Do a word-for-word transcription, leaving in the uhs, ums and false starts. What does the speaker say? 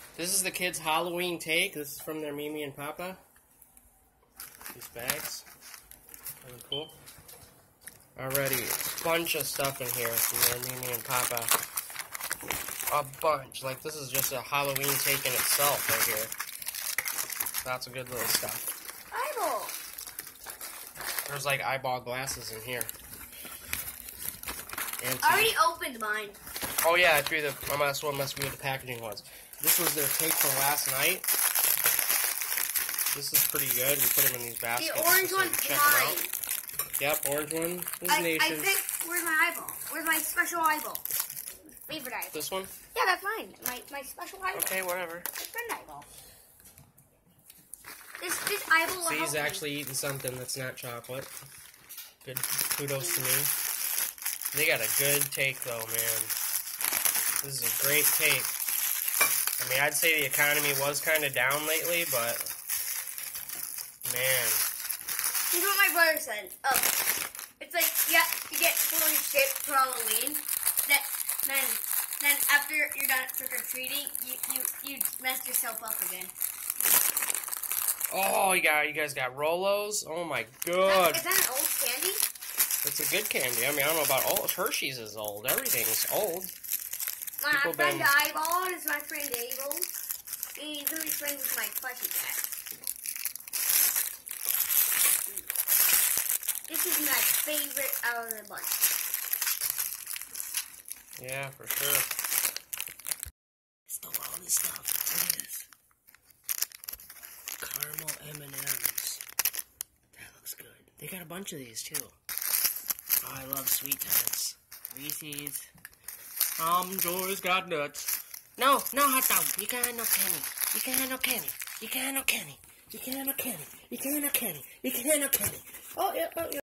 This is the kids' Halloween take. This is from their Mimi and Papa. These bags. Really cool. Alrighty, a bunch of stuff in here from their Mimi and Papa. A bunch. Like, this is just a Halloween take in itself right here. Lots of good little stuff. Eyeball. There's like eyeball glasses in here. Empty. I already opened mine. Oh yeah, I threw the. Oh, that's what must be what the packaging was. This was their take from last night. This is pretty good. We put them in these baskets. The orange so one's check mine. them out. Yep, orange one is I, Nation. I think, where's my eyeball? Where's my special eyeball? Favorite eyeball. This one? Yeah, that's mine. My my special eyeball. Okay, whatever. My friend eyeball. This this eyeball will So he's help me. actually eating something that's not chocolate. Good kudos to me. They got a good take though, man. This is a great take. I mean, I'd say the economy was kind of down lately, but man. Here's what my brother said. Um, it's like, yeah, you get fully shipped for Halloween. That, then, then after you're done trick or treating, you, you, you mess yourself up again. Oh, you got you guys got Rolos. Oh my god. Is that an old candy? It's a good candy. I mean, I don't know about old. Hershey's is old. Everything's old. My People friend been- Eyeball is my friend Abel. He's really friends with my plushie cat. This is my favorite out of the bunch. Yeah, for sure. Stole all this stuff. Look at this. Caramel M and M's. That looks good. They got a bunch of these too. Oh, I love Sweet Tarts. Reese's. Um, Joy's got nuts. No, no hot dog. You can't have no candy. You can't have no candy. You can't have no candy. You can't have no candy. You can't have no candy. You can't have no candy. Oh, yeah, oh, yeah.